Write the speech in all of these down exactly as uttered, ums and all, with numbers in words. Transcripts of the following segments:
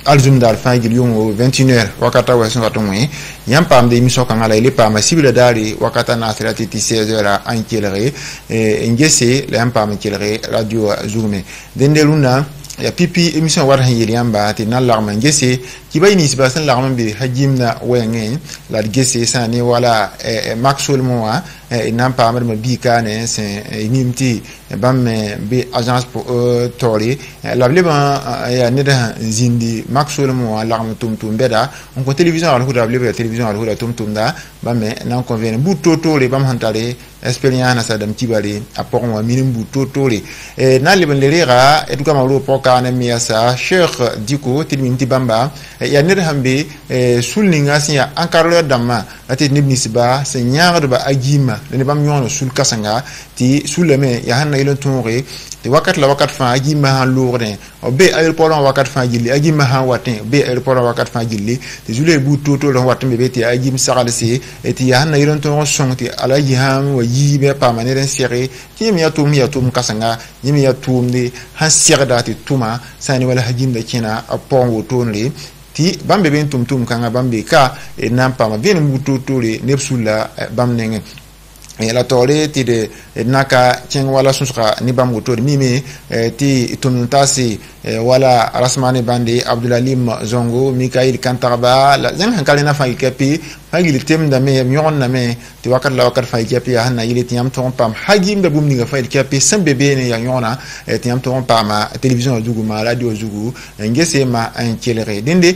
alzum dal fangil yungo vingt et une heures wakata wa sun wato moy yam pam de émission kan ala ile pam sibila dari wakata nasira titi seize heures en kelere e ngese le yam pam kelere radio zoomé dendeluna ya pipi émission war han yeli yamba te nan larma ngese ki bayni siba san larma be hajimna wenge la ngese sani wala maxwell moa e nan pa ma bi kane c'est nimti bam be agence pour tori la bleba ya neda zindi maxwell moa larma tum tum beda on ko télévision al huda bleba télévision al huda tum tum da bam nan convient bu toto le bam hantale expérience na sadam tibali apport mo minim bu toto le e nan le ben le rera e duka ma lo pokane miasa cheikh diko tilminti bamba ya neda hambe sulninga sinya encarleur damma ati nibnisba se nyaar ba agima ne bam nyono sul kasanga ti suleme ya hanna ilon tonre te wakat la wakat fa agima han lourde o be aéroport wakat fa jilli agima han watin be aéroport wakat fa jilli te jule bu toto don watin be te agim sagalse et ya hanna ilon ton sonti ala yihan wa yibe pa manere serré ti mi atum mi atum kasanga mi atum de han serda ti tuma sani wala hajim de kina apon wotonle ti bambe ben tum tum kanga bambe ka e nampa ma bien mutu tole nepsula bamnenge e la tole ti de naka chen wala sunsuka ni bam wotor mimi ti tuntasi wala rasmani bandi abdulalim zongo mikail kantarba la zan hankale na fa ikapi hagil tem da me nyon na me ti wakat la wakat fa ikapi hanna yile ti am ton pam hagim da bumni ga fa ikapi sembe bene ya nyona ti am ton pam télévision zugu ma radio zugu ngese ma en kelere dinde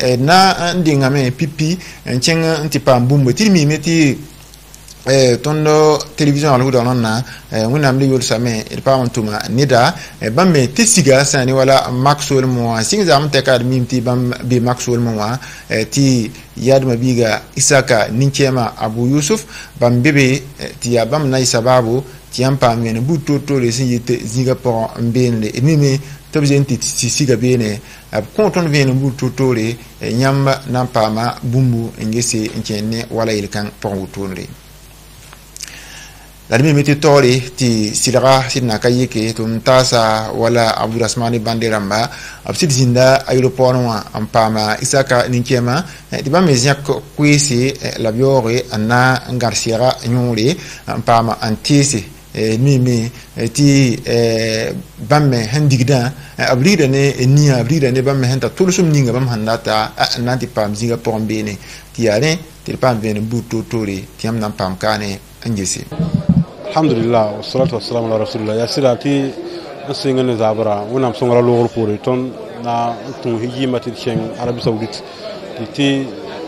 na ndinga me pipi chen ti pam bumbo ti mi meti eh tondo télévision alu do nonna eh wona mli yol same il pa montuma nida eh bamme tesiga sani wala maxwell mo singa am tekad mimti bam bi maxwell mo eh ti yadma biga isaka ninkema abu yusuf bam bebe ti ya bam nay sababu ti am pa men bu toto le sinjite zinga por mbene mimi tabjenti ti siga bene ab konton vene bu toto le nyamba nampama bumbu ngese nkenne wala il kan por wutonre la demi meti tori ti silra sidna kayike tum tasa wala abdurrahmani bandiramba absid zinda aéroport wa ampama isaka ninkema di ba mezia kwisi la biore ana ngarsiera nyuri ampama antisi mimi ti bamme handigda abrida ne ni abrida ne bamme hanta tulusum ninga bam handata nanti pam zinga pombene ti ale ti pam vene buto tori ti am nan pam kane angesi. Alhamdulillah wassalatu wassalamu ala rasulillah ya sirati asingane zabara wonam songara logor pore ton na ton hijimati chen Arabie Saoudite ti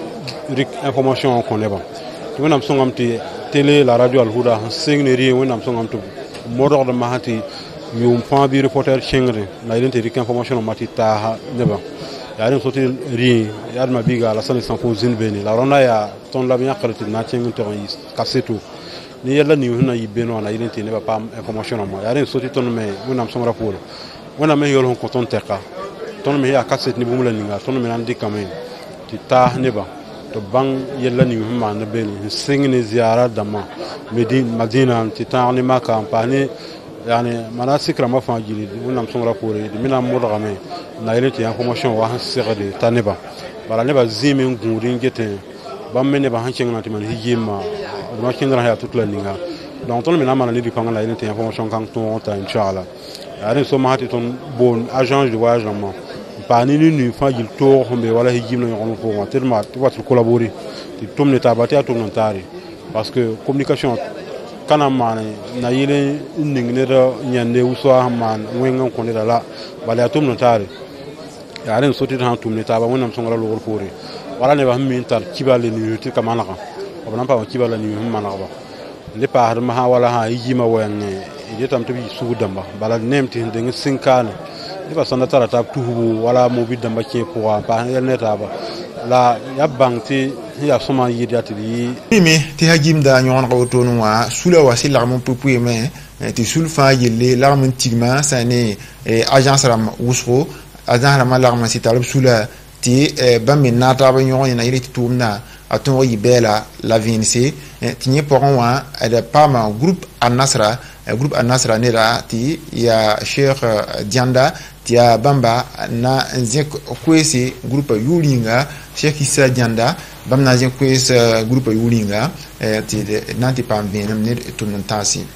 rik information ko neba wonam songam ti télé la radio al huda singneri wonam songam to modor de mahati yum pan bi reporter chengre na identi rik information mati ta neba ya rin soti ri ya ma biga la sane sans posine beni la ronda ya ton la bien qualité na chengin to kasetu ni yalla ni huna yibeno na identi ne ba pam information mo yaren soti ton me wonam som rapport wona me yol hon ko ton teka ton me ya kaset ni bumula ninga ton me nan dikame ti ta ne ba to bang yalla ni huma na ben singne ziara dama medine madina ti ta ni ma campagne yani manasik la ma fa jili wonam som rapport di mina mo dagame na identi information wa sirade ta ne ba bala ne ba zimi nguri ngete bamme ne ba hanchen na ti man hijima ma kindra ya toute la linga donc ton mena manani di panga la une information quand on ta inchallah ari so ma hati ton bon agence de voyage non pa ni ni fa il tour mais wala hijim no on pour moi tellement tu vas collaborer tu tom ne tabati atom non tari parce que communication kana mane na yile ningne do nyande uswa man wenga ko ne la bala atom non tari ari so ti han tum ne taba wonam so ngala lo pour wala ne ba min tar kibale ni ti kamana ka obana pa kibala ni hum manaba le pa har ma wala ha yima wonne e tam to bi su damba bala nemti de ngi sinkane e ba sonda tara tab tuhu wala mo bi damba ke pour pa neta ba la ya bangti ya soma yidati mimi ti hajim da nyon ko tonu wa sula wasi la mon pupu me ti sulfa yele la mon tigma sane agence ram wusro agence ram la ram si talib sula ti bammi nata ba nyon na yiri tumna aton yibela la vinci tinye poron wa ada pama groupe An-Nasra groupe An-Nasra nera ti ya Cheikh Dianda tia bamba na nzek kwese groupe yulinga Cheikh Issa Dianda bam na nzek kwese groupe yulinga ti nanti pam benam ne tun tasi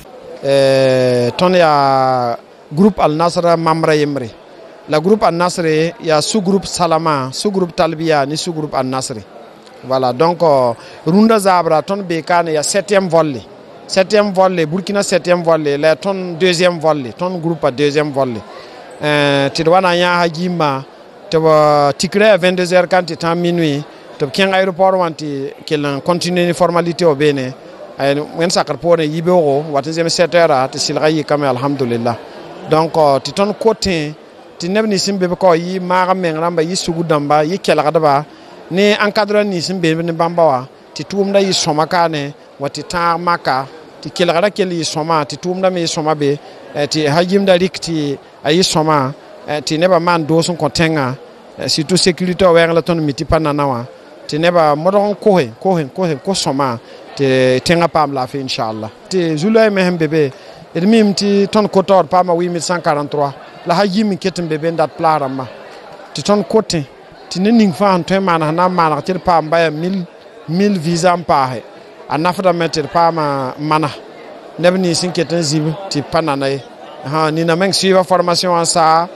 eh ton ya groupe Al Nasra Mamra Yemre la groupe Al Nasr ya sous groupe Salama sous groupe Talbiya ni sous groupe Al Nasr. Voilà, donc euh, Runda Zabra ton Bekane ya septième volley septième volley Burkina septième volley la ton deuxième volley ton groupe à deuxième volley euh tidwana ya hajima to tikre à vingt-deux heures quand est minuit to ken aéroport wanti kelan continuer formalité au bene ay men sakar pone yibego watizem sept heures te silgayi kam alhamdulillah. Donc ti ton côté ti nebni simbe ko yi maga mengramba yi sugudamba yi kelagadaba ni encadre ni simbe ni bambawa ti tumda yi somakane wati ta maka ti kelagara keli soma ti tumda me soma be ti hajimda rikti ayi soma ti neba man do son kontenga surtout sécurité wer la ton miti pananawa ti neba modon ko he ko he ko he ko soma ti tenga pam la fi inshallah ti zulay mehem bebe edmim ti ton kotor pama huit mille cent quarante-trois la hajimi ketem bebe ndat plarama ti ton côté ti ning fa antoy mana na mana ti pa mbaya mille mille visa mpahe anafda meter pa ma mana nebni sinketen zib ti panana ha ni na meng suiva formation en ça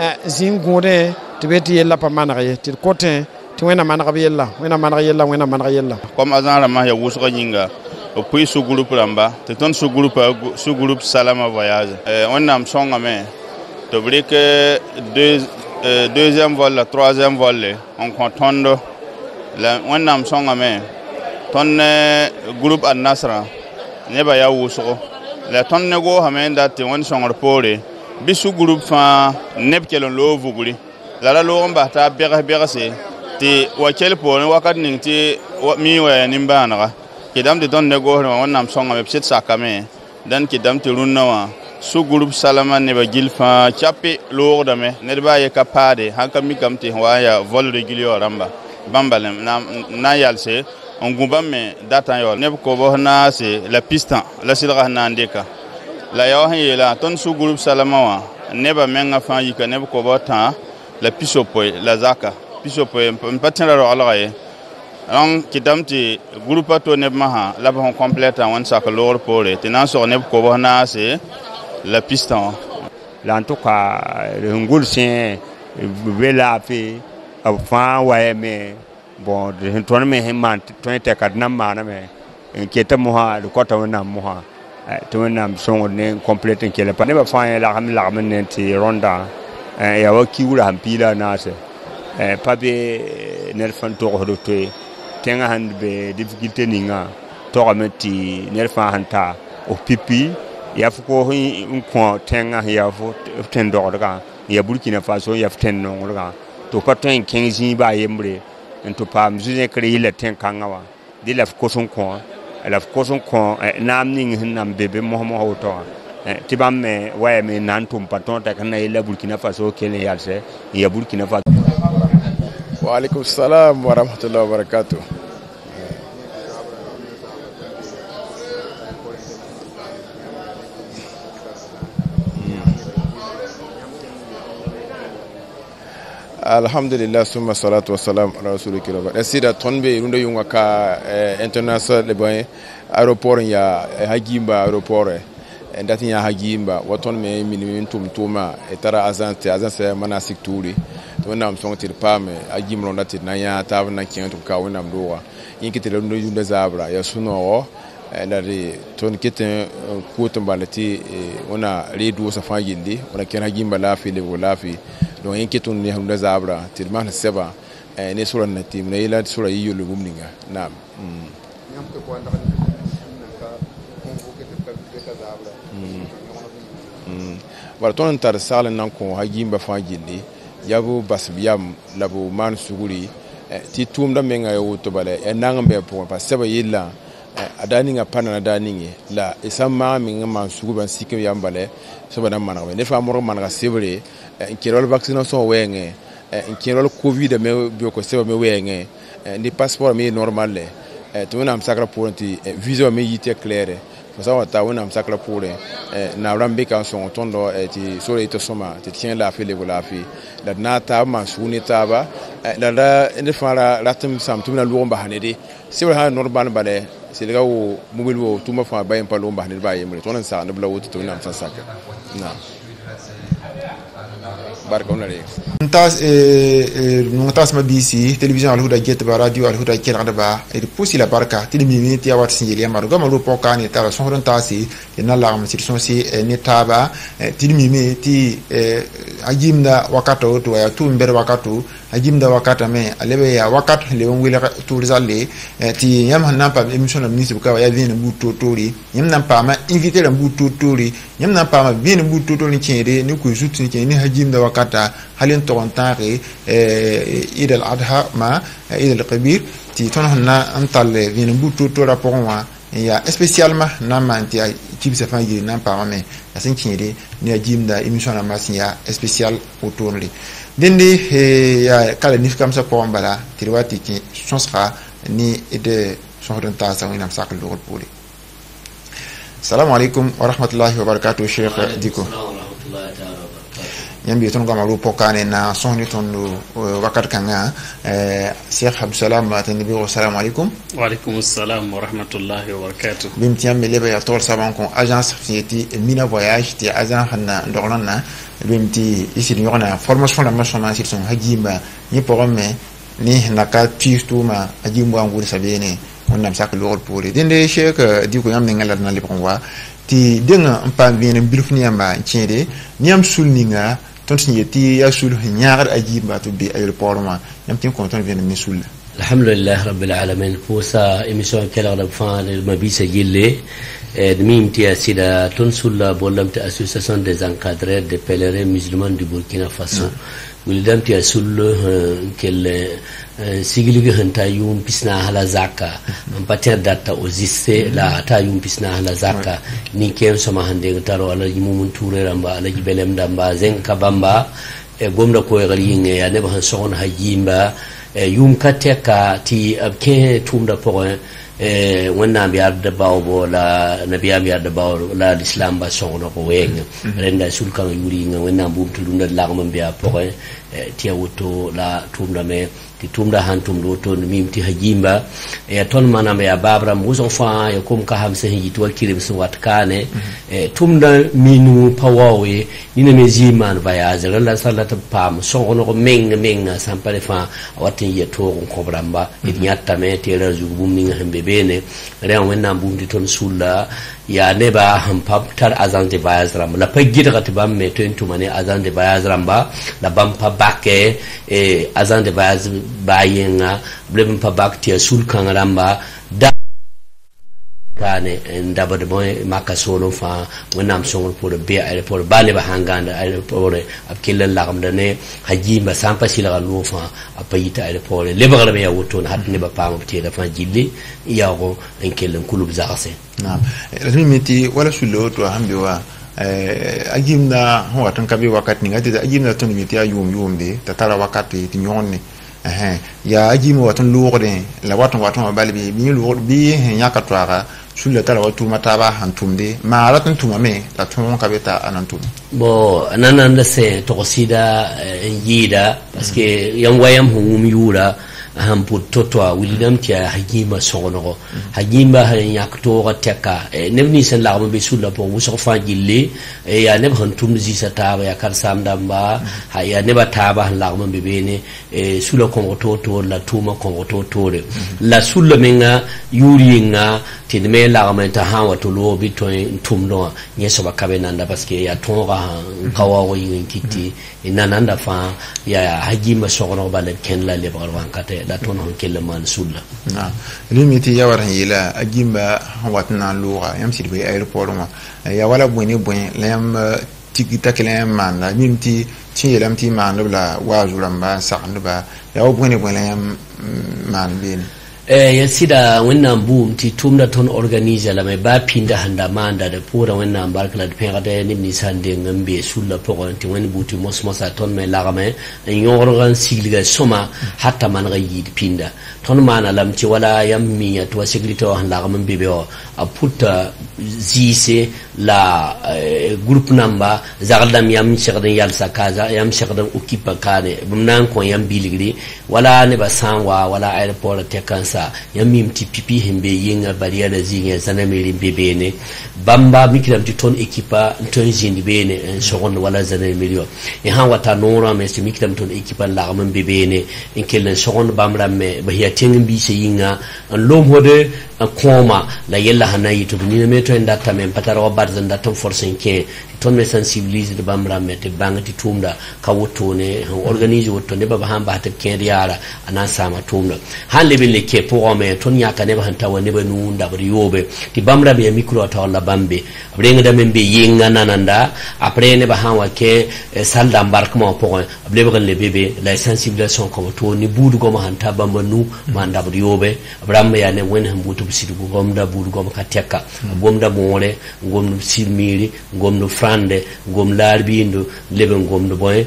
zingure ti beti yella pa mana ye ti côté ti wena mana yella wena mana yella wena mana yella comme azan la ma ya wusuka nyinga au puis sous groupe lamba te ton sous groupe sous groupe Salama Voyage euh, on a songa mais to que deux euh, deuxième vol la troisième vol on compte la on a songa mais ton euh, groupe Al Nasra ne ba ya wusuko la ton nego hamenda te on songa pole bisu groupe fa neb kelon lo vuguli la la lo mba ta bere bere se te wakel pole wakat ning ti mi wa nimbana kidam de don nego on nam songa me psit sakame dan kidam te runnawa su groupe Salama ne ba gilfa chapi lour dame ne ba ye kapade hanka mi kamti waya vol de gilio ramba bambalem na na yalse on gumbame data yo ne ko bo na se la piste la silra na ndeka la yo han la ton su groupe Salama wa ne ba menga fa yika ne ko bo ta la pisopo la zaka pisopo mpatina ro alaye donc kidam ti groupe to ne maha la ba complète en sac lour pour te nan so ne ko bo na se la piste là en tout cas le ngul sien vela fi enfin ouais mais bon de ton me man ton te kad na mana me inquiète moi le côté on a moi to na son ne complète que le pas ne ba fa la ham la men ti ronda ya wa ki wura ham pila na se pas be ne fan to do to tenga hand be difficulté ninga to ameti ne fa hanta o pipi ya fuko un ko tenga ya fu ten do ga ya Burkina Faso ya ten no ga to patin quinze ba yembre to pam zune kre ile ten kangawa de la ko son ko la ko son ko nam ning nam bebe mo mo hoto ti bam me wa me nan tum paton ta kana ile Burkina Faso kele ya se ya Burkina Faso. Wa alaikum salam wa rahmatullahi wa barakatuh. Alhamdulillah summa salatu wassalam ala rasulillah. Asida tonbe runda yunga ka international le boy aéroport ya Hagimba aéroport ndati ya Hagimba waton me minimum tuma etara azante azanse manasik tuli to nam sonti pame Hagimba ndati na ya tav na kinto ka wona mdowa yinkite runda yunda zabra ya suno ndari ton kiten kutum balati wona redu sa fagindi wona ken Hagimba lafi le lafi donc inquiétude ni hunda zabra tilman seba ne sura na tim ne ila sura yiyo lu gumninga nam ñam ko ko ndax ka convoquer te ka zabra mm wala ton tar sala nan ko Hagimba fa jindi yabu basbiyam labu man suguri ti tum da menga yo to bale e nangambe po pa seba yilla adani nga pana dani la isama minga man sugu ban sikim yambale seba na manga ne fa moro manga sebre en kirol vaccination wenge en kirol covid me bio ko seba me wenge ni passeport me normal le to na am sakra pour anti visa me yite claire fasa wa ta wona sakla pure na rambe kan son tondo ti sore to soma ti tien la fi le la fi da na ta ma suni ta ba da da ne fara ratum sam tumna lugo ba hanede se wa norban bale se le gawo mubil wo tuma fa bayen palo ba hanede ba yemre tonan sa na bla wo to na san saka na barka ona le ntas e ntas ma bisi television al huda jet ba radio al huda kel ba e pousi la barka ti mi mi ti awat sinjeli amaro gama ro poka ni ta so ron tasi na la ma sirson si ni taba ti mi mi ti ajimda wakato to ya tu mber wakato ajimda wakata me alebe ya wakato le won wila to rizalle ti yam hanna pa emission na ministre ka ya vien bu to tori yam nan pa ma inviter la bu to tori yam nan pa ma vien bu to tori tiende ni ko jutu ni ni ajimda wakata halin to ontare eid al adha ma eid al kabir ti ton hanna antal vien bu to to rapport wa ya spécialement na manti qui se fait nan pa ma me asin tiende ni ajimda emission na masia spécial autonli dende ya kala nif kam sa ko mbala tirwati ki sonsra ni de sohron ta sa winam sakal do poli assalamu alaikum wa rahmatullahi wa barakatuh Cheikh Diko yambi ton gama ru pokane na sonni ton wakat kanga Cheikh Abdou Salam tan bi assalamu alaikum wa alaikum assalam wa rahmatullahi wa barakatuh bim tiam me lebe ya tol saban kon agence fieti mina voyage ti agent hanna ndorna bimti ici ni ona formation la machama sur son hajima ni porome ni naka tistuma ajimbo anguri sabene onnam sak lor pore dende Cheikh Diko yam ngala na lebonwa ti denga mpa bien bilfni amba tiede niam sulninga ton ti ya sul nyaar ajimba to bi aéroport ma yam tin kon ton bien ni sul alhamdulillah rabbil alamin posa émission kala da fan ma bi sa yille demi ti asida ton sulla bolam te association des encadreurs des pèlerins musulmans du Burkina Faso wilidam ti asul kel sigiligi hanta yum pisna hala zaka ampater data ozisse la ta yum pisna hala zaka ni kem sama hande taro ala yimumun ture ramba ala jibelem damba zenka bamba e gomda ko e gali nge ya ne ba son hajimba yum kateka ti abke tumda point eh wannan biyar da bawo la nabiya biyar da bawo la islam ba sono ko wenga renda sulkan yuri nga wannan bumtu dunda la ko biya point ti awto la tumda me ti tumda han tumdo to mim ti hajimba e ton manam ya babra muso fa ya kum ka hamse hiji to kirim so watkane e tumda minu pawawe ni ne meziman voyage la salata pam sono ko menga menga sampale fa watin ye to ko bramba e nyatta me te la ju bum ni hambe bene ren wenna bumti ton sulla ya ne ba ham tar azan de voyage ram la pagida kat bam me to tumane azan de voyage ramba la bam pa bakke e azan de voyage bayenga blebin pa bakti sul kan ramba da kane ndaba de boy maka solo fa wonam songol pour be aéroport bane ba hanganda aéroport abkilla lagam dane hajima sampa sila lo fa apayita aéroport le bagala be yawton hatne ba pam te da fa jilli yago en kellen kulub zaase na limiti wala sulo to hambe wa ajimna ho tan kabe wakati ngati ajimna to limiti ayum yumbe tatara wakati ti nyonni eh ya ajimo watan lourde la watan watan balbi bi lourde bi nyaka twara sulle tala watu mataba hantumde ma alatun tumame la tun kabeta anantum bo ananda se to sida yida parce que yang wayam hum yura ham putto wilidam tia hajima sono hajima han yakto teka nebni sen la be sulla po wuso fa gille ya neb hantum zisa taba ya kar samdamba ha ya neba taba la be bene sulla ko to to la tuma ko to to la sulla menga yuringa tidme la ma ta ha wato lo bi to tumno nyeso bakabe nanda parce que ya tonga kawa wo yin kiti inananda fa ya hajima sono bale ken la le barwan kate la ton on kelle man sulla na limiti ya waran yila ajimba watna lura yam sidi be aéroport ma ya wala boni bon lam tiki takle man na mimti ti lam ti man la wazuramba sa'nba ya boni bon lam man bin eh ya sida wannan boom ti tumda ton organize la mai ba pinda handa manda da pura wannan barkala da pera da ni nisan de ngambe sulla pogon ti wani buti mos mosa ton mai lagame en yorgan sigliga soma hatta man ga yid pinda ton mana lam ti wala yammi ya to siglito han lagame bebe o a putta zise la group number zagdam yam shagdan yal sakaza yam shagdan ukipa kane bumnan ko yam biligri wala ne ba sanwa wala airport te kansa yamim ti pipi hembe yinga bariya da zinga sana meri bebe ne bamba mikram ti ton ekipa ton jindi bene en sogon wala zana milio e han wata nora me si mikram ton ekipa la gamen bebe ne en kelen sogon bamra me ba ya tengbi se yinga an lom hode an koma la yella hanayi to ni me to ndata men patara barzan da ton force ke ton me sensibiliser de bamra me te bangati tumda ka woto ne organise woto ne baba hamba ta ken yara anan sama tumda han lebe le ke pour me ton yaka ne ba hanta woni ba nu nda ba yobe ti bamra be micro ta wala bambe abre ngada men be yinga nananda après ne ba han wa ke salle d'embarquement pour abre ba le bébé la sensibilisation comme to ni budu go ma hanta bamba nu ma nda ba yobe abram ya ne woni hambutu bisidu go gomda budu go ka tekka gomda moore gomdu silmiri gomdu frande gom larbindo lebe gomdu boy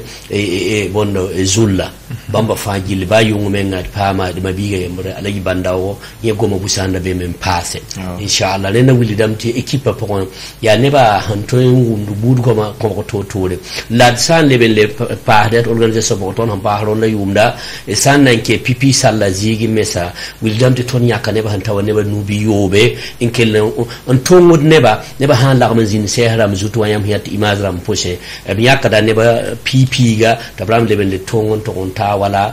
e bondo e zulla bamba fajil ba yungu men ngat pama de mabiga yemre alaji bandawo ye goma busanda be men passe inshallah le na wili damti equipe pour ya neba hanto ngundu budu goma ko to tore la san lebe le pa det organisation ko ton pa ron la yumda e san nan ke pipi salla zigi mesa wili damti ton yakka neba hantawa neba nubi yobe in kelle on tongod neba neba han la manzin sehra mzutu wayam hiyat imazram poshe e yakka da neba pipi ga tabram lebe le tongon to ta wala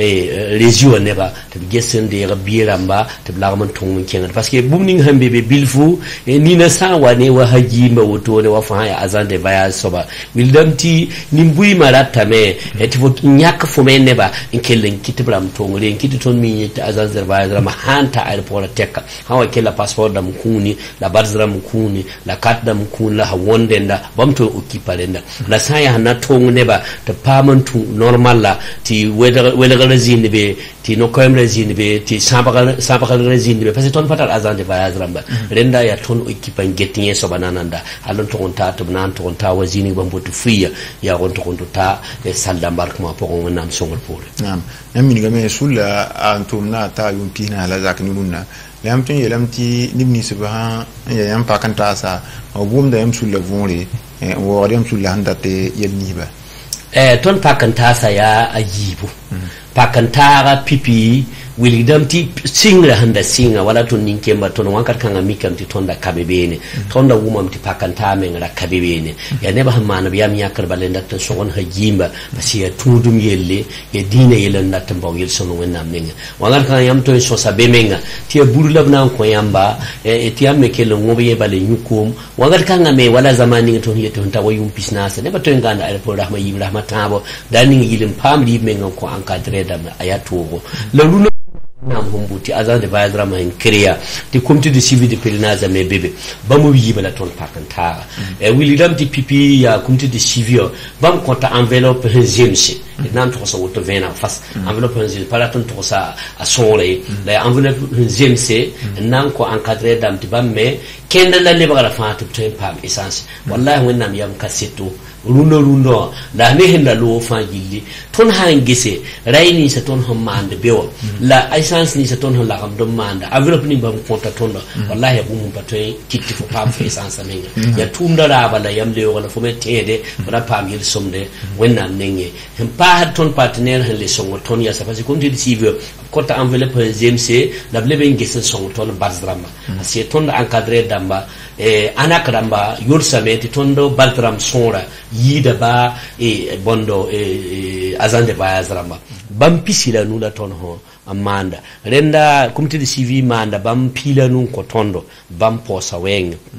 e région neba te gesen de rabiramba te blagman tongon kenga parce que bumning hambe be bilfu e ni na sa wane wa haji ma woto ne wa fa ya azande baya soba wildamti nimbui marata me e te fot nyak fo me neba in kellen kitibram tongo le kiti ton mi ta azanzer baya ma hanta airport tekka hawa kella passeport dam kuni la barzram kuni la carte dam kuni la wonde nda bamto ukipalenda la saya hana tongo neba te pamantu normal la ti weda weda razine be ti no koyem razine be ti sambaka sambaka razine be parce que ton fatal azande voyage ramba renda ya ton equipe gettinge so banananda alon to onta to nan to onta wazini bambotu fiya ya on to onto ta e salle d'embarquement pour on nam songol pour nam namini game sulla antum na ta yumpina la zak nununa lam tin yelam ti nibni subhan ya yam pakanta sa ogum da yam sulla vonre e wo yam sulla handate yelni ba eh ton pakanta sa ya ajibu pakanta ga pipi wilidam ti singra handa singa wala ton ninkemba ton wankar kanga mikam ti tonda kabebene tonda wumam ti pakanta men ra kabebene ya neba hamana biam yakar balenda tan sogon hajimba basi ya tudum yelle ya dina yelen natam baw yel sono wenam nenga wangar kan yam to so sabe menga ti burulab nan ko yamba e ti am mekelo ngobe ye bale nyukum wangar kanga me wala zamani to yeto nta wayum pisnasa neba to nganda ala por rahma yim rahma tabo dani yilim pamli menga ko encadrer dam ayatogo la runo nam humbuti azan de vayadra ma en kriya ti comité de suivi de pèlerinage me bébé bamu yiba la ton pakanta e wili dam ti pipi ya comité de suivi bam konta enveloppe hezemse nan to so woto vena fas enveloppe hezemse para ton to sa a sole la enveloppe hezemse nan ko encadrer dam ti bamme kenda la le bagala fa to pam essence wallahi wonnam yam kaseto rundo rundo la ne henda lo fa gilli ton hangese rayni sa ton hammande bewo la essence ni sa ton la kam do manda enveloppe ni bam konta ton wallahi bu mum patoy kitti fo pam fa essence menga ya tumda la bala yam le wala fo metede wala pam yel somde wonnam nenge hem pa ton partenaire hen le songo ton ya sa parce que konti civil kota enveloppe zemse la blebe ngese songo ton bazdrama c'est ton encadré damba e anakramba yursameti tondo baltram sora yida ba e bondo e azande ba azramba bam pisila nula ton ho amanda renda comité de suivi manda bam pila nun ko tondo bam posa weng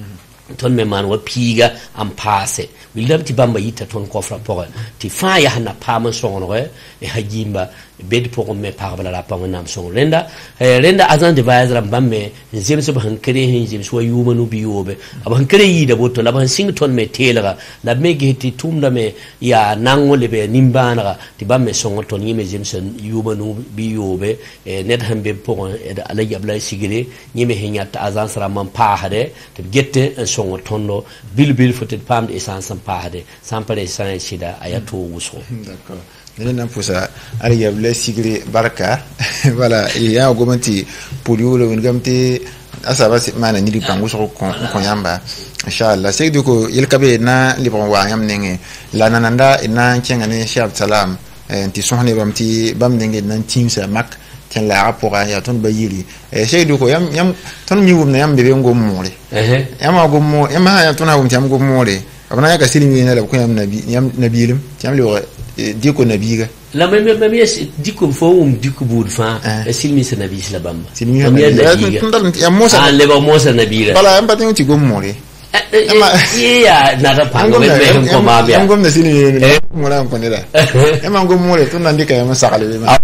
ton me man wa piga am passe wilam ti bamba yita ton kofra pore ti fa ya na pa man songo e hajimba bed pour me parle la pa nam songo renda renda agent de voyage ram bamme zem so ban kare hin zem so yuma no biyobe aban kare yi da boto la ban sing ton me telera la me geti tumda me ya nango le be nimbana ti bamme songo ton yime zem sen yuma no biyobe e net hambe pour e da ala yabla sigire yime hinyata agent ram pa hade te gette songo tondo bil bil fotet pam essence pa hade sampare essence sida ayato wuso. D'accord. Nous n'avons pas ça. Allez, il y a le sigre barca. Voilà. Il y a un augmenté polio le augmenté. Ah ça va c'est mal ni lipangu sur konyamba. Inshallah. C'est du coup il kabe na lipangu yam nenge. La nananda na tiengane chef salam. Nti sohne bamti bam nenge nan team sa mak. Tiens la rapport ya ton bayili. C'est du coup yam yam ton mi wum na yam bebe ngom mole. Eh. Yam agom mo yam ha ya ton agom tiam ngom mole. Abana ya kasili mi na la ko yam nabi yam nabilim. Tiam le diko nabiga la même même diko fo um diko bud fa silmi sa nabi la bamba silmi ya mosa ah le ba mosa nabi bala am patin ti gomore ya na ta pa me me ko ma bia am gom na silmi mo la ko ne da e ma gomore to nan dika ma sakale ma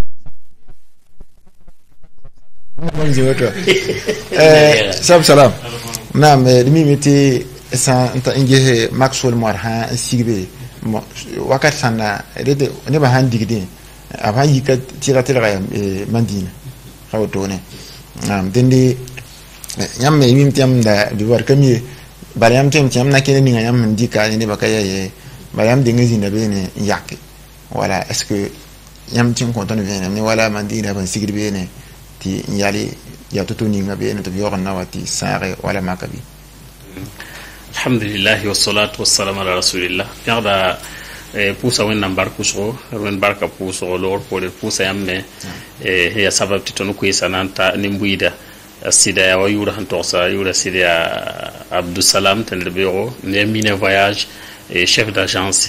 mon jiwoto eh sab salam na me mi meti sa anta inge Maxwell Marha sigbe wakati sana rede ne ba han digdi aba yika tira tira ya mandina hawo tone am dende nyam me yim tiam da di war kami bariam tem tiam na kene ninga nyam ndika ne ba kaya ye bariam dinga zina be ne yakke wala est ce que nyam tin konton vene ne wala mandina ban sigri be ne ti yali ya tutu ninga be ne to yo na wati sare wala makabi. Alhamdulillah wassalatu wassalamu ala rasulillah yarda pusa wen nambar kusro wen barka puso lor pole pusa yamme e ya sabab titonu ku sananta nimbuida sida ya wayura hantosa yura sida Abdou Salam tan le bureau ne mine voyage et chef d'agence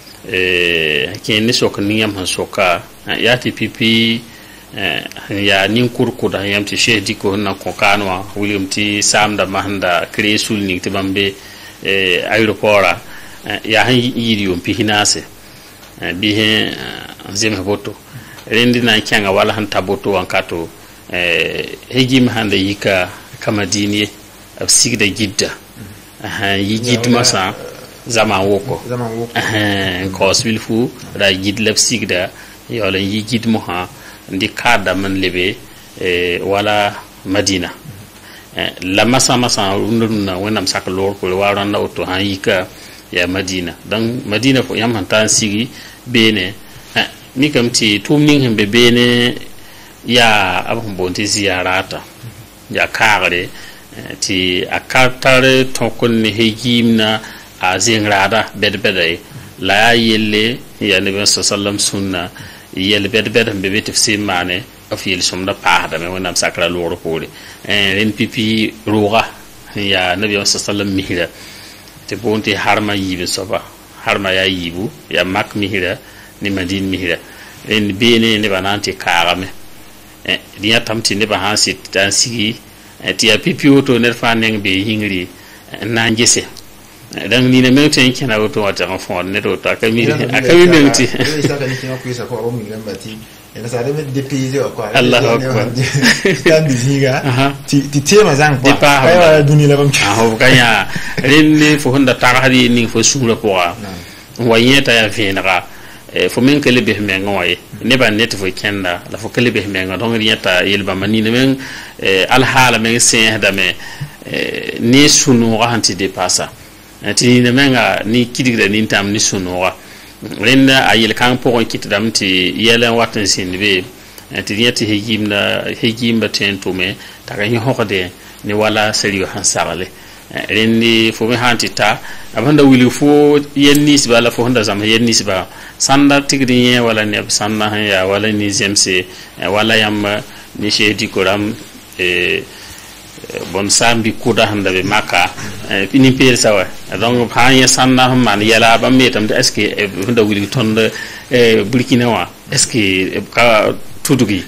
e qui ne sok niyam han soka yati pipi ya nin kurku da yamti shedi ko na ko kanwa william ti samda mahanda kresul ni tibambe e aeroport ya han yiri yom pihinase bi he zeme boto rendi na kyanga wala han taboto wankato e hejim hande yika kamadini ab sigda gidda ha yigid masa zaman woko zaman woko eh ko sbilfu da gid lab sigda yola yigid mo ha ndi kada man lebe e wala Madina la masa masa unduna wenam sak lor ko waran na auto han yika ya Madina dan Madina fo yam hantan sigi bene mi kam ti tumning hembe bene ya abun bonti ziyarata ya kare ti akatare tokon ne hejimna a zingrada bedbede la yelle ya nabi sallam sunna yel bedbede be tafsir mane afil somda paada me wonam sakra loro pole en ren pipi ruga ya nabi sallam mihira te bonti harma yibe soba harma ya yibu ya mak mihira ni madin mihira en bene ne bananti karame e dia tamti ne ba hansi tan sigi ti ya pipi oto ner faneng be hingri na ngese dan ni ne mewten kena oto wata en fond ne do ta kami akami mewti sa ka ni kina ku sa ko o mi lambati ena sa de dépayser quoi Allahu akbar kan diziga ti ti tema zang quoi kay wa duni la bam ah ho kanya ren fo honda tarhadi ni fo sura poa wayeta ya venra fo men kele be me ngoy ne ba net fo kenda la fo kele be me ngo don yeta yelba mani ne men al hala men sen da me ni sunu hanti de passa ti ne menga ni kidigra ni tam ni sunu wa renda ayel kan po kitdam ti yelen watan sinbe ti yeti hejimna hejimba tentume taka hi hokode ni wala seriyo hansarale rendi fo me hantita abanda wili fo yennis bala fo honda zam yennis ba sanda tigri wala ne sanda ya wala ni zemse wala yam ni shedi koram e bon sambi kuda handa be maka pini pel sawa donc ha ya sanna man yala ba metam de est ce honda wili tonde e burkina wa est ce ka tudugi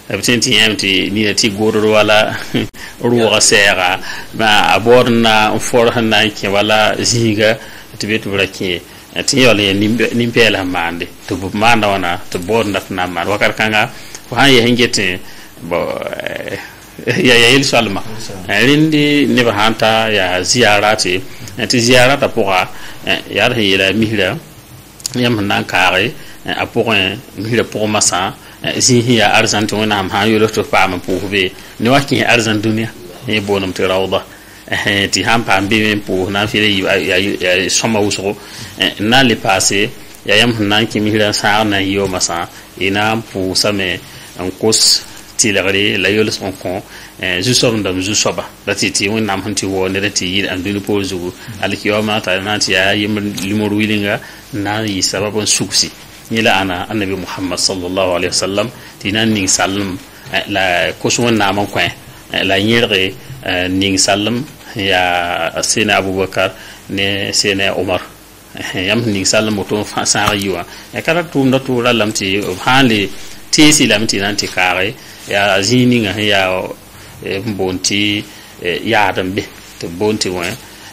بتين تيام تي نيتي غور ولا روغا سيغا ما أبورنا فورهنا كي ولا زيغا تبيت بركي ti yole ni mpela mande to bu manda wana to bod ndat na man wakar kanga ko han ye hengete bo ya ya il salma rindi ne ba hanta ya ziyarati ti ziyarata poa ya hila mihla yam nan kare a poa mihla poa masa zi ya arzant wana am ha yolo to pa ma poa be ni waki arzant dunia e bonum te rawda ti hampa mbi pour na file ya soma uso na le passé ya yam nan ki mihla sa na yo masa ina pour ça mais en cause tilare la yol son kon ju som dam ju soba dati ti won nam hanti wo ne dati yi an dulu pozu alki yo mata na ti ya yim limor wilinga na yi sababon suksi ni la ana annabi muhammad sallallahu alaihi wasallam tinan ning sallam la kosun na man kwen la nyere ning sallam ya sena abubakar ne sena umar yam ning sallam to fa sa yiwa e kala tum da to lamti hali tisi lamti nanti kare ya zini nga ya mbonti ya dambe to bonti wa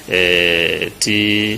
ti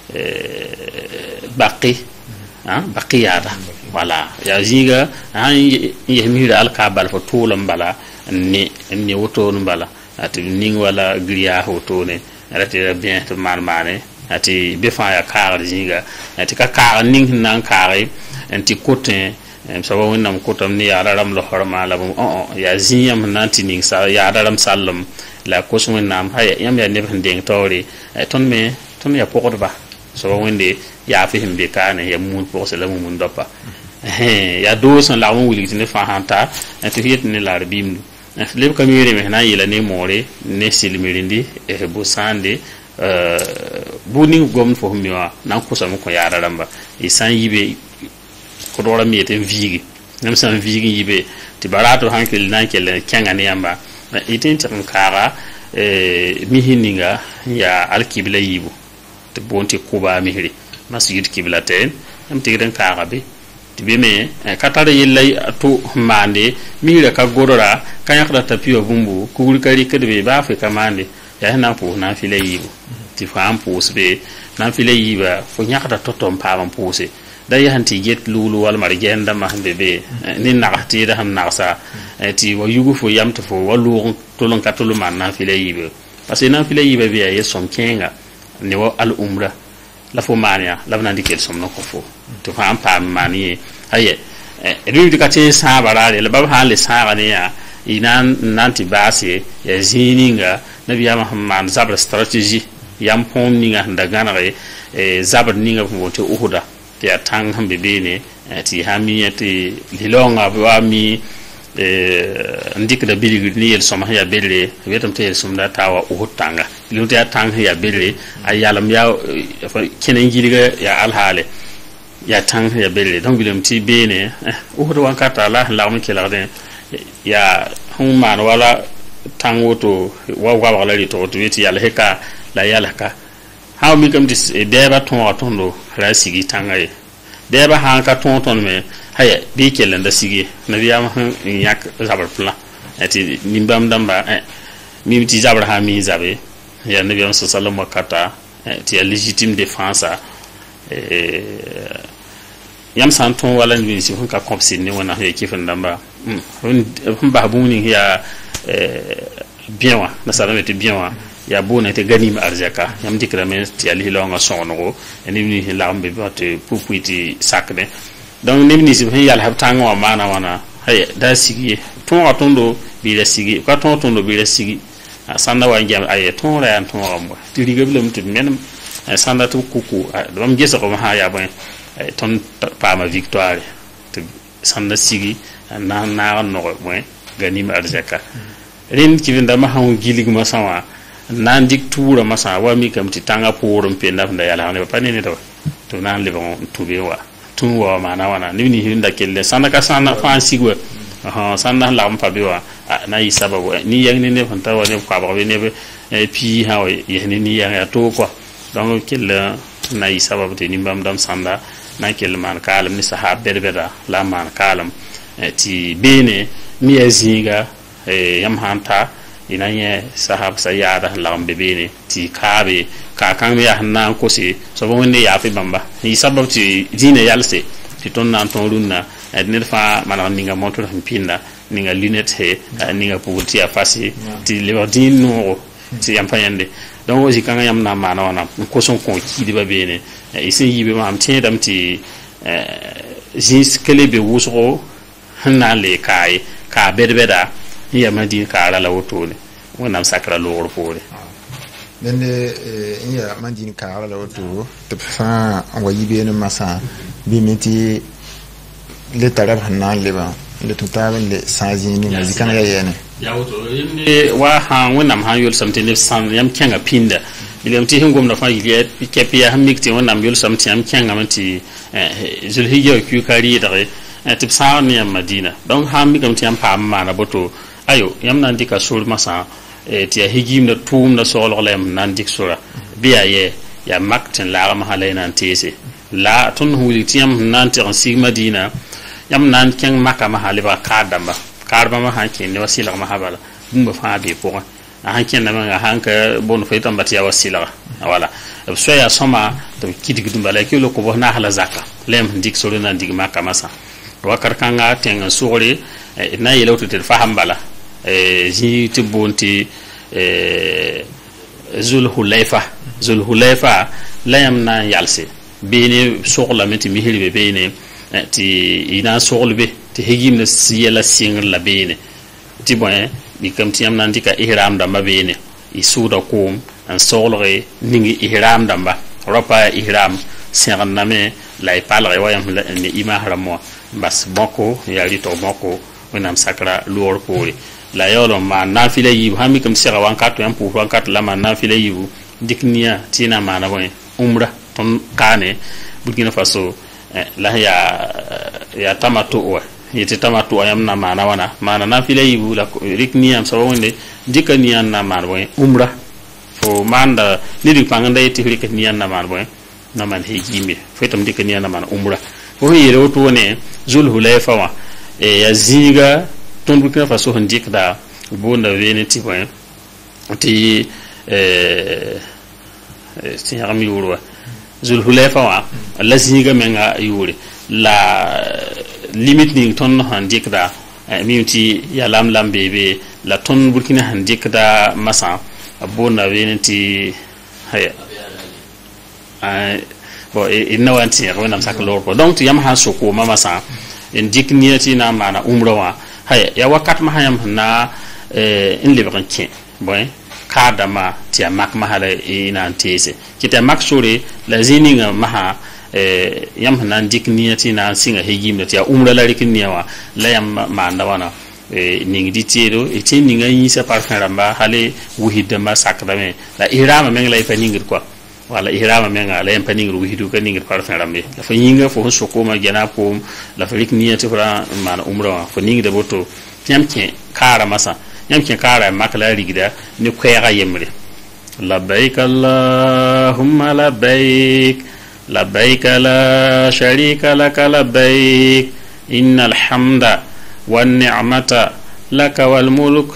baqi ah baqi yada wala ya ziga han yemi da alkabal fo tulam bala ni ni woto bala ati ning wala griya hoto ne rati bien to man mane ati be fa ya kar zinga ati ka kar ning nan kare anti kotin sababu wannam kotam ni ya ram lo horma la o ya ziyam nanti ning sa ya ram sallam la kosum nam hay yam ya ne bande tawri ton me ton ya pokot ba sababu wende ya fi himbe kana ya mun po sala mun dopa ya do son la mun wuli ne fa hanta ati hit ni la bim leb kamire me na yila ne more ne silmirindi e bo sande euh buni gom fo miwa nan kusam ko ya ramba isan yibe ko dora mi eten vigi nem san vigi yibe ti barato hankil nan kele kyanga ne yamba itin tan kara e mi hininga ya alkibla yibu te bonti kuba mihri masjid kibla ten am tigren kara be ti be me katare yillay to mande mihra ka gorora kanyakda tapiwa bumbu kugul kari kedbe ba fe kamande ya na pu na file yibu ti fam pusbe na file yiba fo nyakda totom pam puse da yahanti get lulu wal margenda mahbe be ni nagati da han nagsa ti wa yugu fo yamto fo walu tolon katulu man na file yibe parce que na file yibe be ya som kenga ni wa al umra la fo mania la bana dikel som no ko fo to fam pam mani haye ri di kati sa barale la bab hale sa ne ya inan nanti basi ya zininga nabiya muhammad zabra strategy yam pon ninga ndagana e zabra ninga fo te uhuda ti atang hambe bene ti hami ti lilonga wa mi eh ndik da biligi ni el soma ya belle wetam te el somda tawa uhutanga lu te atang ya belle ayalam ya kenen giliga ya alhale ya tang ya belle donc bilam ti bene uhudo wankata la la mi kala den ya hum man wala tang woto wa wa wala ri to to weti yala heka la yala ka how mi kam dis deba ton atondo ra sigi tangaye deba han ka ton ton me haya bi kelen da sigi na biya ma yak zabar plan ati nimbam damba eh mi ti zabar ha mi zabe ya nabi am sallallahu makata ti légitime défense eh yam santon wala ni si hun ka compsi ni wana he kifin damba hun ba buni ya bien wa na salama te bien wa ya bona te ganim arzaka yam dikra men ti ali longa songo eni ni lambe bote pupuiti sakne donc ni ni si yal habtanga wa mana wana hay da sigi ton atondo bi da sigi ka ton tondo bi da sigi sanda wa ngam ay ton ra an ton rambo ti riga bilam ti men sanda to kuku dum gesa ko ha ya ban ton pa ma victoire te sanda sigi na na no mo ganim arzaka rin ki vinda ma hawo gilig ma sawa nan dik tuura masa wa mi kam ti tanga porum pe ndaf nda yala ne pa ne to to nan le bon tube wa tun wa mana wana ni ni hinda kelle sana ka sana fa sigwa ha sana la am pa be wa na yi sababu ni yang ne ne fanta wa ne kwa ba ne be pi ha wa ye ni ni ya to ko donc kelle na yi sababu te ni mbam dam sanda na kelle man kalam ni sahab berbera la man kalam ti bene mi ya zinga e yam hanta ina ye sahab sayada lam bebene ti kabe ka kan ya nan ko se so bo ne ya fi bamba ni sabab ti dina yalse ti ton nan ton runna ne fa mana ninga monto pinda ninga lunette he ninga puti a fasi ti le din no ti yam fayande donc aussi kan yam na mana wana ko son ko ki di babene e sin yibe ma am tin dam ti jis kele be wusro na le kai ka berbeda ya madi ka ala la wotone wonam sakra lor fore dende ya madi ka ala la woto te fa wa yibe no masa bi meti le tarab hanan le ba le tutaben le sanjini na zikana ya yana ya woto ne wa ha wonam ha yol samte ne san yam kenga pinda bilam ti hingom na fa yile kepi ya hamikti wonam yol samte yam kenga manti zulhijja ku kari dare tip sa ne madina donc ha mi kam ti am pa ma na boto ayo yam nan dika sul masa ti higim na tum na solo lem nan dik sura biya ye ya maktin la ma halaina tese la tun huli ti am nan ti si madina yam nan ken maka ma haliba kadamba karba ma hanke ne wasila ma habala bumba fa be ko hanke na ma hanka bon fa tamba ti wasila wala so ya soma to kidig dum bala ke lo ko na hala zaka lem dik solo nan dik maka masa wakar kanga tenga sore na yelo to te faham bala e ji ti bonti e zul hulaifa zul hulaifa layam na yalse bene soxla meti mihiri be bene ti ina soxlbe ti hegim na siyela singr la bene ti bon bi kam ti am nan dika ihram da mabene i suda kum an soxlre ningi ihram damba ropa ihram singr name lay palre wayam ni imahram bas boko ya rito boko wenam sakra luor pori la yolo ma nafile yibu hami kam sira wankatu yam pu wankatu la ma nafile yibu dikniya tina mana boy umra ton kane Burkina Faso la ya ya tamatu wa yiti tamatu yam na mana wana mana nafile yibu la rikniya so wonde dikaniya na mana boy umra fo manda nidi panganda yiti rikniya na mana boy na man hejimi fetam dikaniya na mana umra ko yere woto ne zul hulaifa wa e ya ziga ton Burkina Faso handik da bonda veni ti point ti eh ti yarmi wurwa zul hulaifa wa la ziga menga yuri la limit ni ton handik da mimti ya lam lam bebe la ton Burkina handik da masa bonda veni ti haya bo inna wanti ronam saklor ko donc yam ha soko mama sa en dikniyati na mana umrawa hay ya wakat ma hayam na in libran ke boy kada ma ti mak mahala ina tese kita mak sore la zininga maha yam na dikniyati na singa hegim ti umra la rikniyawa la yam ma ndawana ning di tiro e tin ninga yisa parfum ramba hale wuhidda ma sakdame la irama men la fa ningir quoi wala ihrama menga la yam paning ruhidu ka ningir parfum rambe la fa yinga fo soko ma gena ko la fa rik niyati fra man umra fo ning de boto yam ke kara masa yam ke kara makala rigida ni kwega yemre labbaik allahumma labbaik labbaik la sharika lak labbaik innal hamda wan ni'mata lak wal mulk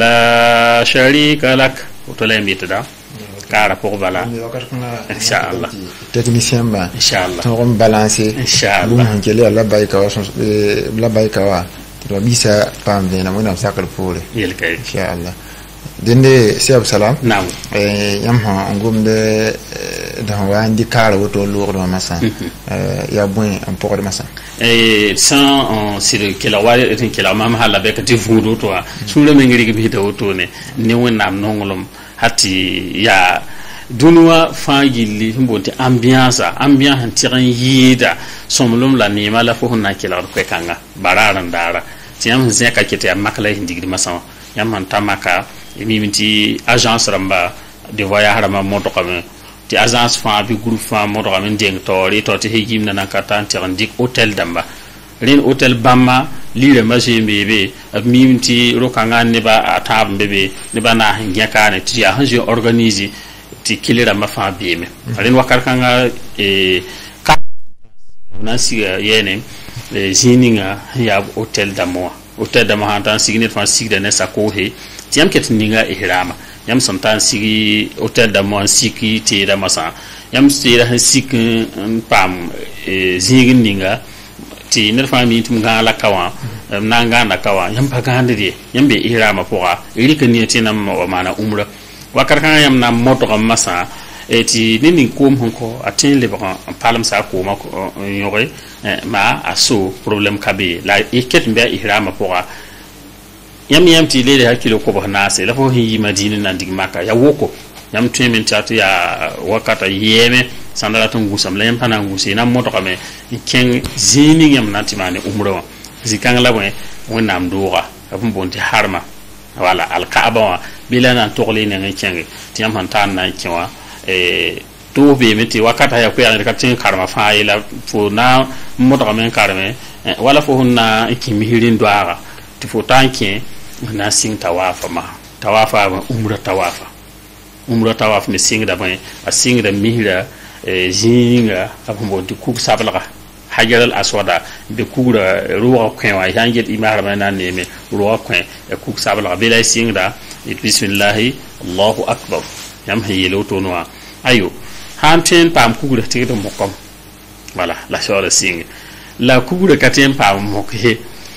la sharika lak to la yimita kara pour bala inshallah technicien ba inshallah to on balancer inshallah bu ngeli la bayka wa la bayka wa to bisa pam de na mona sakal pour yel kay inshallah dende seb salam naam eh yam ha ngum de da wa ndi kara woto lourd ma masa euh ya bon un pour de masa et sans on c'est le que la wale est que la mama hala be ka ti fudo to sur le mengiri bi de woto ne ni wonam nongolom hati ya dunwa fa yilli himbonti ambiance ambiance tiran yida somlum la nima la fo honna kila ko kanga bararan dara tiam zeka kete makala hindigri masan yam han tamaka mimiti agence ramba de voyage ramba moto comme ti agence fa bi groupe fa moto comme ding tori to ti higim na katan tiran dik hotel damba ren hotel bamma lire maji bebe mimiti rokanga ne ba atab bebe ne bana ngaka ne ti ya hanji organiser ti kilira ma fa beme ren wakar kanga e ka na siga yene zininga ya hotel da mo o tɛda ma han tan signe fa sigda ne sa ko he tiam ket ninga ihrama yam son tan sigi o tɛda mo siki te da masa yam sira han sik pam zingin ninga ti ner fa mi tum ga la kawa nanga na kawa yam pa gande de yam be ihrama poa iri kan ni tinam o mana umra wakar kan yam na moto kam masa eti nini kom honko atin le ba palam sa ko ma yore ma aso problem kabe la iket mbe ihrama poa yam yam ti le hakilo ko ba na se la fo hi madina nan dig maka ya woko yam twemen tatu ya wakata yeme sandala to ngusam la yam pana ngusi na moto kame ken zini yam natimane umro zikang la bwe wonam doga abun bonti harma wala al kaaba bila nan tokli ne ngenge ti yam han tan na kiwa e to be meti wakata ya ko ya ka tin karma fa ila fo na moto kame karme wala fo hunna ikimi hirin doara ti fo tanke na sing tawafa ma tawafa umra tawafa umra tawaf ne singda ban a singda mihra jinga abon di kub sablaga hajar al aswada be kura ruwa kwen wa yanget imara bana ne me ruwa kwen e kub sablaga be lay singda bismillah allahu akbar yam hayelo to noa ayo hanten pam kugura tigdo mokom wala la shora sing la kugura katem pam mokhe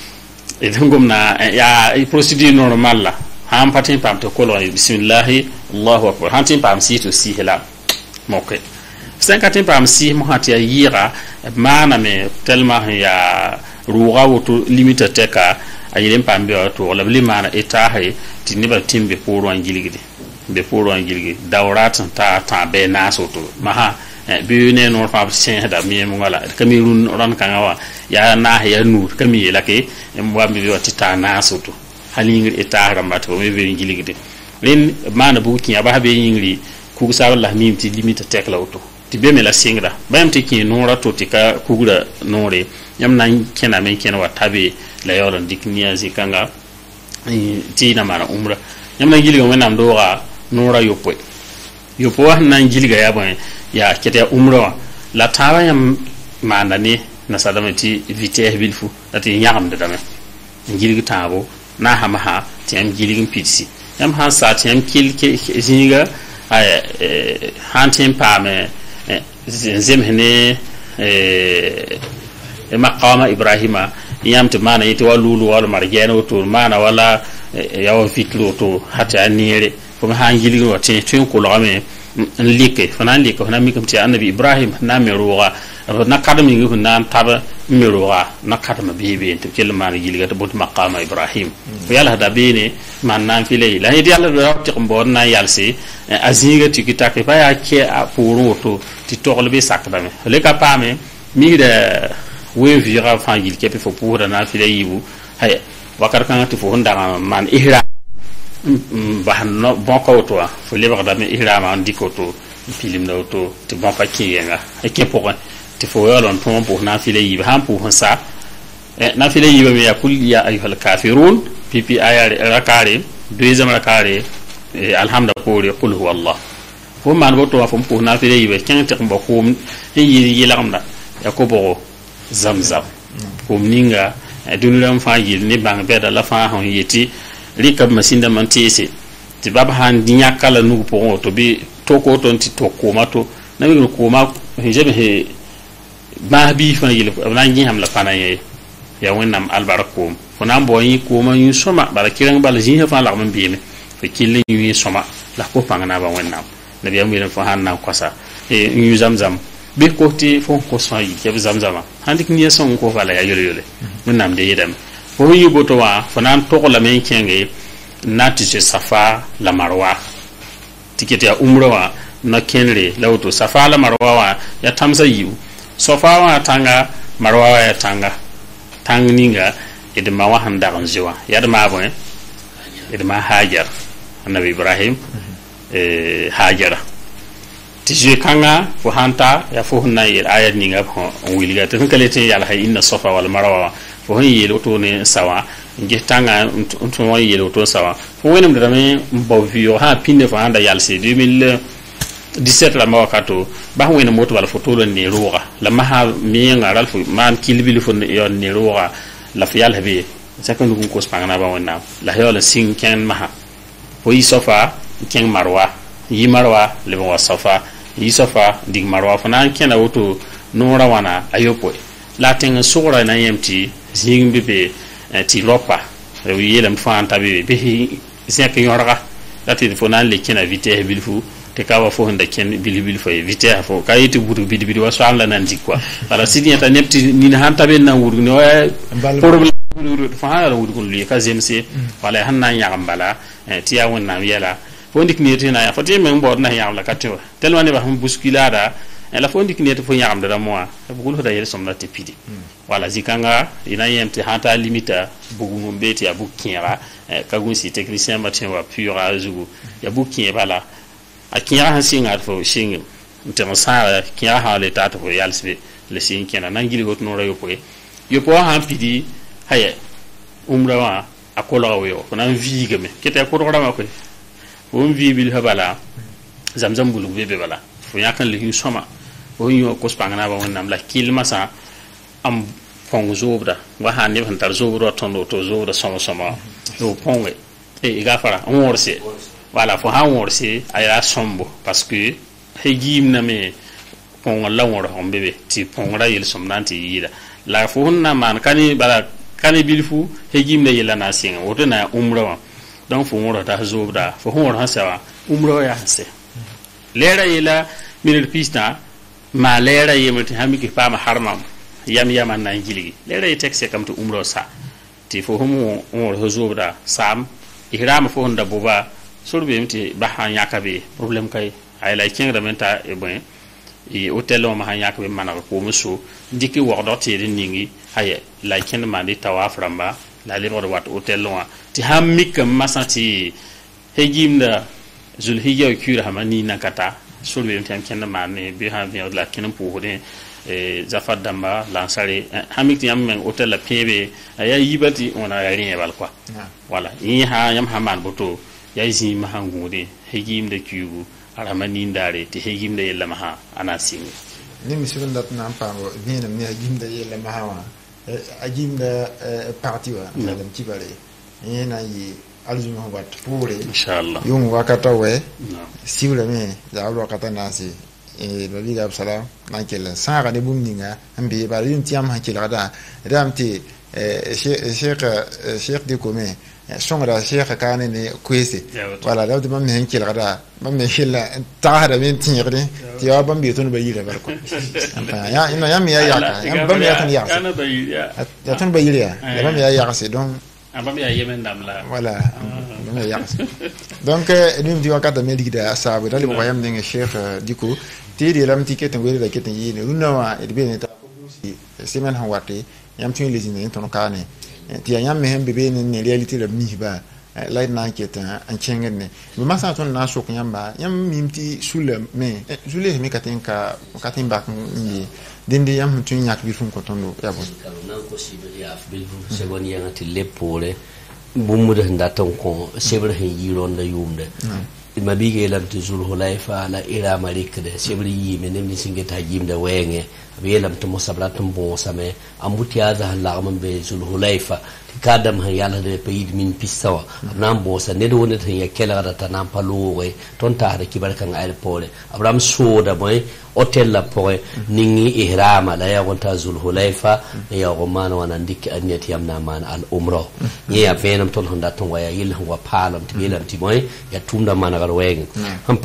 e dangom na ya procedure normal la ham patin pam to kolo bismillah allahu akbar hantin pam si to si hela mokke sen katin pam si mo hatia yira mana me tellement ya ruwa woto limite teka ayelen pam be to la bli mana etahe tiniba timbe poro angiligi be poro angiligi dawrat ta ta be nasoto maha be ne no fa sen da mi mo ngala kamirun ran kangawa ya na ya nur kami lake mwa mi be ta nasoto halingir etahra mbato me be ngiligi len mana buki aba be yingri ku saballa mim ti limite tekla auto ti be me la singra bayam ti ki nora to ti ka kugura nore yam nan kena men kena wa tabe la yoron dikniya zikanga ti na mara umra yam nan gilga men am do ga nora yopo yopo nan gilga ya ban ya kete umra la tawa yam mana ne na sadama ti vite bilfu ati nyam da dame gilga tabo na hama ha ti am gilga pitsi yam han sa ti am kil ke zinga ay hantin pame zemhne e maqama ibrahima yamte mana yiti walulu wala marjeno to mana wala yaw fitlo to hatta anire ko hangili wote tun ko lame like fana like fana mi kamti annabi ibrahim na meruwa na kadami ngi na taba meruwa na kadama bibi to kel mana giliga to bot maqama ibrahim ko yalla hada bene man nan file la hedi yalla do rawti ko bon na yalsi azinga tikita ke baya ke a puru to ti tokle be sakdame le ka pame mi de we vira fa gil ke pe fo pura na file yibu hay wakar kan ti fo honda man ihra bahno boko to fo le bagda me ihra man dikoto filim no to ti bon pa kiyenga e ke poko ti fo yolon to po na file yibu han po sa na file yibu me yakul ya ayyuhal kafirun pipi ayare rakare deuxième rakare alhamda pore qul huwa allah fo man boto fo po na file yibu ken te mbo ko yi yi lamda yakobo zamzam ko ninga dunulam fa yil ne bang beda la fa hon yeti rikab masinda man tese ti baba han dinya kala nugo po to bi to ko ton ti to ko mato na mi ko ma hejebe he ba bi fa yil na ngi ham la pana ye ya wonnam albarakum fona bo yi ko ma yu soma bala kiran bala jin fa la man bi me fe kille yu soma la ko pangana ba wonnam nabi amu fa han na kwasa e yu zamzam be ko ti fo ko so yi ke zamzama handik ni son ko fala ya yole yole munam de yedam fo yi boto wa fanan to ko la men kenge nati se safa la marwa tikete ya umra wa na kenre lawto safa la marwa wa ya tamsa yu safa wa tanga marwa wa ya tanga tangninga edma wa handa ganjiwa yadma bo edma hajar annabi ibrahim eh hajara tije kanga fo hanta ya fo hunna yel ayat ni ngab on wilga tan kalete yalla hay inna safa wal marwa fo hon yel to ne sawa nge tanga to won yel to sawa fo wenum de dame mbo vio ha pinde fo handa yal se deux mille dix-sept la mawakato ba wenum moto wala fo to ne ruwa la ma ha mi ngaral fo man kilbil fo yon ne ruwa la fi yalla be second gun ko spangana ba wonna la yola sing ken maha fo yi sofa ken marwa yi marwa le wa sofa yi sofa dig marwa fana ken a woto nora wana ayopo la tenga sura na yemti zing bebe ti lopa rewi yelam fanta be be zek yorga lati fo nan le ken a vite bilfu te kawa fo handa ken bil bil fo vite fo kayiti budu bid bid wa swalla nan jikwa ala sidni ta nepti ni hanta be nan wurgu no problem fa hala wurgu li ka zemse wala hanna ya mbala ti ya wonna yela fo ndik ni tina ya fati men bod na ya la katwa telma ne ba hum buskilada la fo ndik ni to fo ya amda mo bugul hoda yel somna te pidi wala zikanga ina yemti hanta limita bugu mo beti ya bukinra kagun si technicien matin wa pura azugu ya bukin bala a kiya han singa fo singin ntema sa kiya ha le tata fo yalsbe le sin kena nangili got no rayo po yo po han pidi haye umra wa akola yo kona viga me kete ko ro ma ko o vi bil habala zamzam bulu bebe bala fo yakan le soma o yo ko spangana ba wonnam la kilma sa am pong zobra wa han ne han tar zobra tondo to zobra soma soma do pongwe e gafara on worse voilà fo ha worse aya sombo parce que hegim na me pon la wor on bebe ti pon ra yel somnanti yida la fo na man kani bala kani bilfu hegim na yela na singa woto na umra donc fo wor ta zobra fo wor ha sawa umra ya se lera yela minir pista ma lera yemati hamiki pama harmam yam yam na ngili lera yetekse kam to umra sa ti fo homo wor ho zobra sam ihram fo honda boba surbe mti bahan yakabe problem kay ay lay king ramenta e bon e hotel o ma han yakabe manaka ko muso diki wordo tiri ningi haye lay king mandi tawaf ramba la le wat hotel o ti hamik masati hegimda zulhijja kura hamani nakata surbe mti am ken manne bi ha vi la kin po hode e zafat damba lansare hamik ti am men hotel la pebe aya yibati ona rien bal quoi voilà yi ha yam haman boto yaisi mahangude hegim de kugu aramani ndare te hegim de yella maha anasing ni misulun dat na pango ni na ni hegim de yella maha wa hegim de parti wa madam tibare ni na yi alzuma wat pure inshallah yum wakata we siwla me za alwa wakata nasi e lo liga salam na kella sanga de bumninga ambi ba yum tiam ha kella da ramti sheikh sheikh de kome songra sheikh kane ne kwese wala da de mamme hen kila da mamme hilla tahara min tinyre ti ya bambi ton bayire barko ya ina yam ya yaka yam bambi ya tan yaka kana bayira ya tan bayire ya bambi ya yaka c'est donc bambi ya yemen dam la voilà bambi ya yaka donc ni mi wakata me digida asabu dali ko yam ne sheikh diko ti di lam ticket ngori da keten yini runawa e be ne ta ko si semaine han wate yam tin lesine ton kane ti yam me hembe be ne reality la mi ba la na keta an chengen ne mi masa ton na so yam ba yam mimti sule me sule me katen ka katen ba ni dindi yam tun yak bi fun ko tondo ya bon nan ko si be ya bil fu se woni yang ti lepole bumuda ndaton ko sebre hen yiron da yumde ma bige lam ti zul hulaifa la ira malik de sebre yi me nem ni singeta yimde wenge be lam to musabrat bon same ambuti hadha la man be zul hulaifa kadam han yalla de payid min pisawa nam bo sa ne do ne tan ya kela ta nam palowe ton ta de kibarkan airport abram soda boy hotel la poe ningi ihrama la ya gonta zul hulaifa ya goman wana ndik anyati yamna man al umra ni ya venam ton honda ton waya yil wa palam tibelam ti boy ya tumda man gar weng ham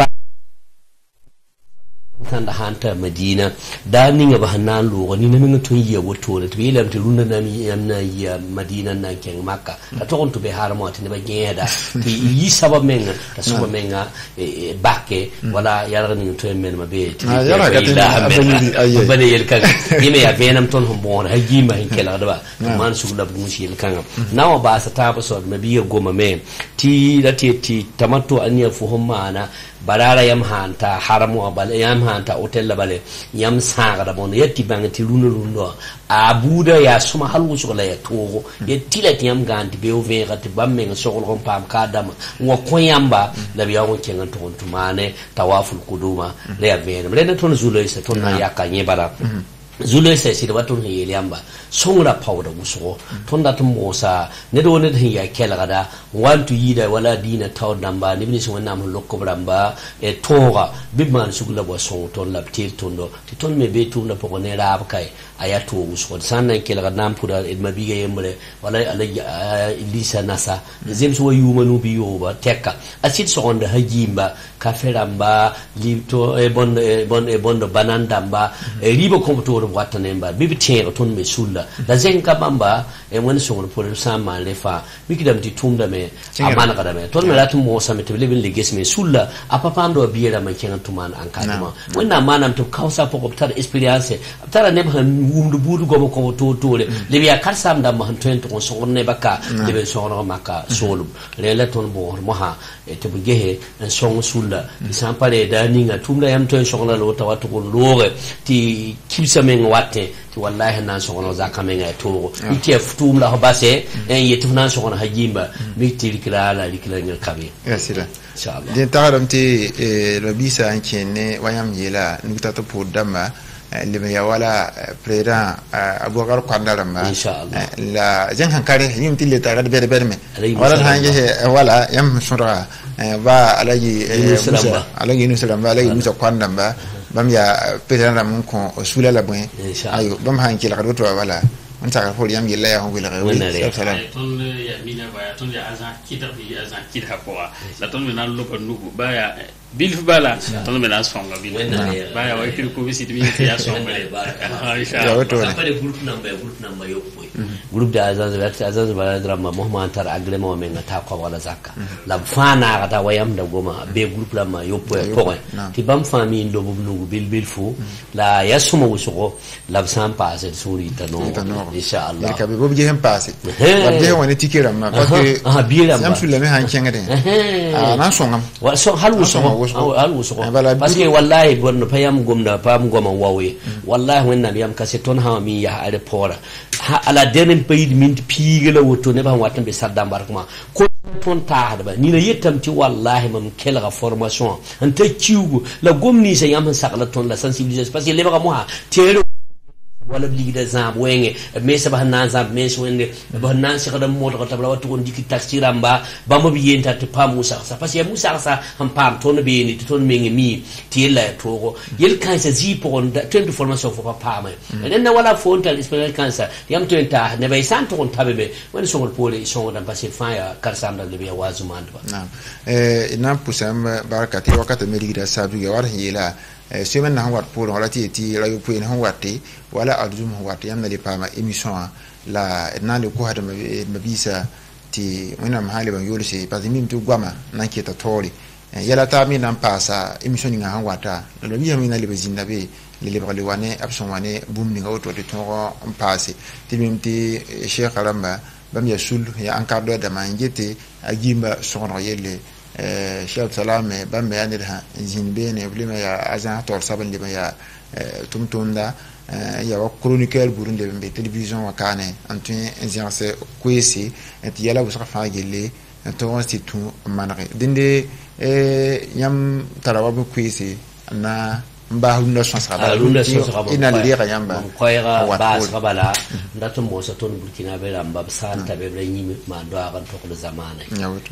tanda hanta madina da ninga ba hanan lo ni nan tun yi wato da tibelam ti runda na mi yamna ya madina nan ken makka ta to on to be haramo tin ba geda ti yi sabab men ta suba men bakke wala yara ni to men ma be ti yara ga tin ayi bane yel kan yime ya benam ton hon bon ha gima hin kela da ba man su da bu shi yel kan nawa ba sa ta ba so ma biya goma me ti da ti ti tamattu an ya fuhum mana barara yam hanta haramu abal yam hanta hotel la bale yam saga da bon yetti bangati luno lundo abuda ya suma halu so la ya togo yetti la yam ganti be o vera ti bamme ngo sokol ko pam kadam ngo koyamba la biya ngo kengan to tumane tawaful quduma le ya vere le na ton zulo isa ton na yakka nye bara zule sai si da watun he yamba songra powder wuso ton da tum mosa ne do ne ya kela kada want to yida wala dina taw namba ni bini so nam lokko bramba e tora bibman sugula bo so ton la til tondo ti ton me be tunda poko ne ra kai aya to wuso sannan kela kada nam pura e mabiga yembre wala ala ilisa nasa zem so yuma no biyo ba tekka asit so on da hajimba kaferamba lito e bon e bon e bon banandamba e ribo komputo watanemba bibi tieng ton me sulla da zenka bamba e woni so pour sama le fa mikidam ti tumda me amana kada me ton me latu mo sama te lebin leges me sulla apapando biera ma kenga tuman ankaduma wonna manam to kausa poko tar experience tara ne ba wumdu budu go ko to to le le biya karsam da ma twenty ko so ne baka le be so no maka solum le la ton bo mo ha e te bugehe so sulla sampare da ninga tumda yam to so la lo tawatu ko lore ti kibsa men watte ti wallahi nan so no zakka men ay to ti futum la hobase en yetu nan so no hajimba mi ti rikla la rikla ngel kabe yasira inshallah den taram ti le bisa ankene wayam yela nukta to pour dama le me ya wala président abogar kwandarama inshallah la jen hankare yim ti le taga be be me wala hanje wala yam sura ba alaji musa alaji musa ba alaji musa kwandamba bam ya président ram ko sula la bon ayo bam hanki la kadto wala on ta ko yam yella ya ho wala salam ton ya mina ba ton ya azan kita bi azan kita ko la ton me nan lo ko nugo ba ya bil bala ton me nan songa bil ba ya wa kiri ko bi siti mi ya songa le baraka inshallah pare group number group number yo boy group da azan da azan ba drama muhammad tar agle mo men ta ko wala zakka la fana ta wayam da goma be group la ma yo boy ko ti bam fami ndo bu nugo bil bil fu la yasuma wusugo la sam passe suri tano inshallah il kabe bobu jehem passé la de woni tikira ma parce que ah biira ma sam sulle me han kenga den ah na songam wa so halu so halu so parce que wallahi bonno payam gomna pam goma wawe wallahi wonna biyam kase ton ha mi ya ale pora ala denen payid min pigela woto ne ba watam be sadda barkuma ko ton ta ba ni na yettam ti wallahi mam kelga formation anta ciugo la gomni sa yam sakla ton la sensibilisation parce que le ba mo ha tero wala ligida zam wenge me sa ba nan zam me so wende ba nan si kada mo ko tabla watu on dikki taksira mba ba mo bi yenta te pa musa sa parce que musa sa ham pam ton be ni ton me mi ti la to yel kan sa zi pour twenty formation fo pa ma nen na wala fo ontal experience cancer yam to enta ne bay santo on tabebe woni so ngol pole so ngol parce que fa ya karsam da be wazu mandba na eh ina pusam barakati wakati me ligida sabu ya war hila semaine na wat pour wala ti ti la yopo en wati wala adum wati yamna le pama émission la na le ko hada mabisa ti wona mahali ban yolse parce que mim to gwama na keta tori yala ta mi nan pasa émission nga han wata le bi yamina le bezinda be le libre le wane abson wane bum ni ngawoto de ton on passe ti mim ti cheikh alamba bam ya sul ya encadre de mangete agimba sono yele eh Cheikh Salam ba me yani da jinbe ne blima ya azan tor saban liba ya tumtunda ya wa chroniqueur burundi be télévision wa kane antu ingerence kwesi et yala busaka fa gele to institut manare dinde eh yam tarawa bu kwesi na mba hunda chance raba hunda chance raba ina lira yamba koyra bas rabala ndato mo sa ton burkina be lamba san tabe be nyimi ma do aban to ko zamana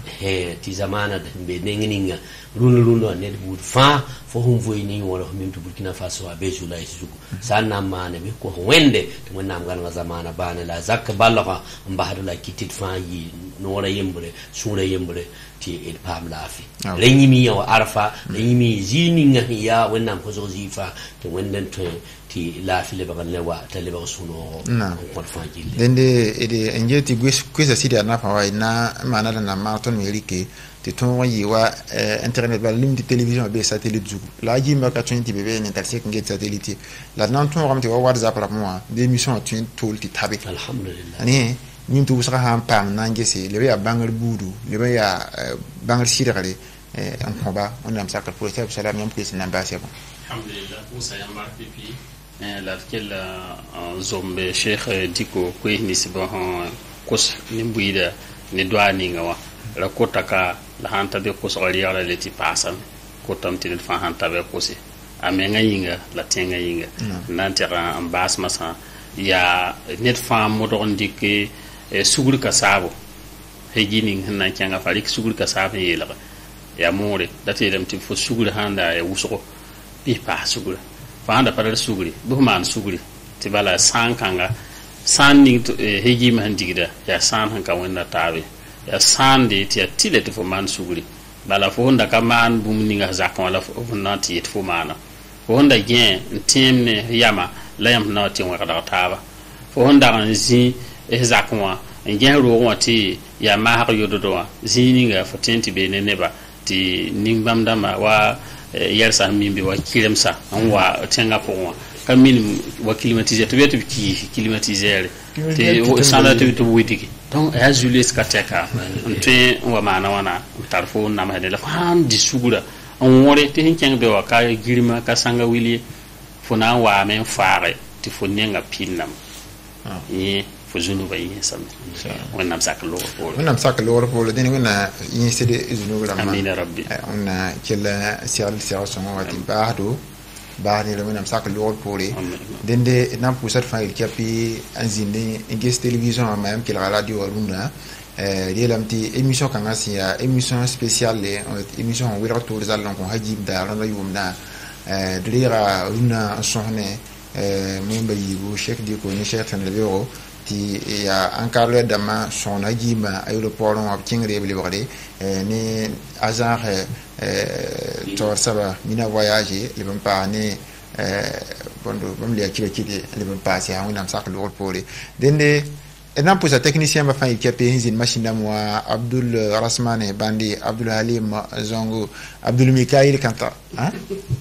he ti zamana be nenginga runu runu ne bu fa fo hum voy ni wala min to burkina faso be jula isugo sanna mane be ko wende to wonna ngal nga zamana bana la zakka ballaka mba hadu la kitit fa yi no wala yembre sura yembre ti el pam lafi renyimi yo arfa renyimi zini nga ya wonna ko zo zifa to wenden to ti lafi le bagal le wa ta le ba suno ko fa jille dende ede engeti gwes kwesa sidi na fa wa na mana na marathon merike ti ton yi wa internet ba lim di télévision be satellite zugu la ji ma ka twenty bebe ni taxi ngi satellite la nan ton ramti wa whatsapp la moi des missions tu tout ti tabe alhamdulillah ani ñim tu saka ham pam nangese le ya bangal budu le ya bangal sidare eh en combat on am sakal pour ça salam ñam ko sin ambasé bon alhamdulillah musa yamar pipi la kel zombe cheikh diko ko ni sibo kos nimbuida ni douani ngawa la kotaka la hanta be ko so riala le ti pasan ko tamti fa hanta be ko si a menga yinga la tenga yinga nan tera an bas masa ya net fam modon dike sugur ka sabo he gini nan kyanga falik sugur ka sabo yela ya more date dem ti fo sugur handa ya wuso bi pa sugur fa handa parar suguri bu man suguri ti bala san kanga san ni he gi man digida ya san han ka wonna tawe ya san de ti atile ti fo man suguri bala fo honda ka man bum ninga zakon wala fo nati yet fo mana fo honda gen timne yama la yam na ti wa da taba fo honda kan zi e zakon wa gen ro wati ya ma ha yododo wa zi ninga fo tenti be ne neba ti nimbam dama wa yersa mimbi wa kilemsa an wa tenga po wa kamin wa climatiser to beto ki climatiser te sana to to witiki donc ya julius kateka nte wa mana wana tarfo na ma de la fan di sugura on wore te hinkeng be wa ka girima ka sanga wili fona wa men faare ti fonenga pinnam yi fo zunu ba yi sam wonam sak lo ko wonam sak lo ko le deni wona yi sede zunu la ma amina rabbi on kella sial sial so wati baado baani le wonam sak lo ko le dende nam pusat fa il kapi anzinde nges television même que la radio runa euh yelamti émission kan asia émission spéciale émission wira to zalon ko hajib da ran yumna euh dira runa sohne euh memba yibo cheikh di ko ni cheikh tan le bureau ti ya encadré dama son ajima aéroport on abtingre bi wadi ni agent euh tor saba mina voyager le même pas ni euh bondo bam li akile kiti le même pas c'est un sak le pour dende et non pour sa technicien ma fin il a payé une machine à moi Abdul Rasmane Bandi Abdul Halim Zongo Abdul Mikail Kanta hein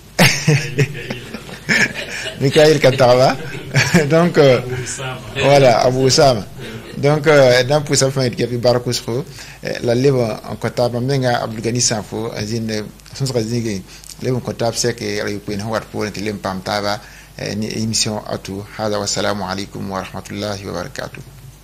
Mikail Kantava donc euh, voilà Abu Usama donc euh, dans pour sa fin il a payé Barakusro la lève en comptable menga Abdul Gani Sanfo azine son razigi lève en comptable c'est que il peut en avoir pour le lempam tava ni émission atu hada wa salamu alaykum wa rahmatullahi wa barakatuh.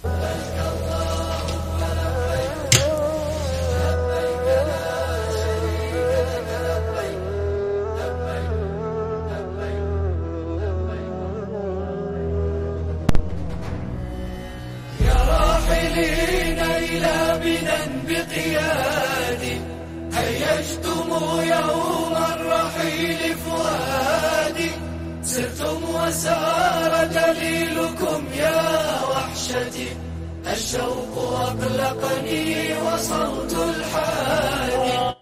بقيادي هيجتم يوم الرحيل فؤادي سرتم وسار دليلكم يا وحشتي الشوق أقلقني وصوت الحادي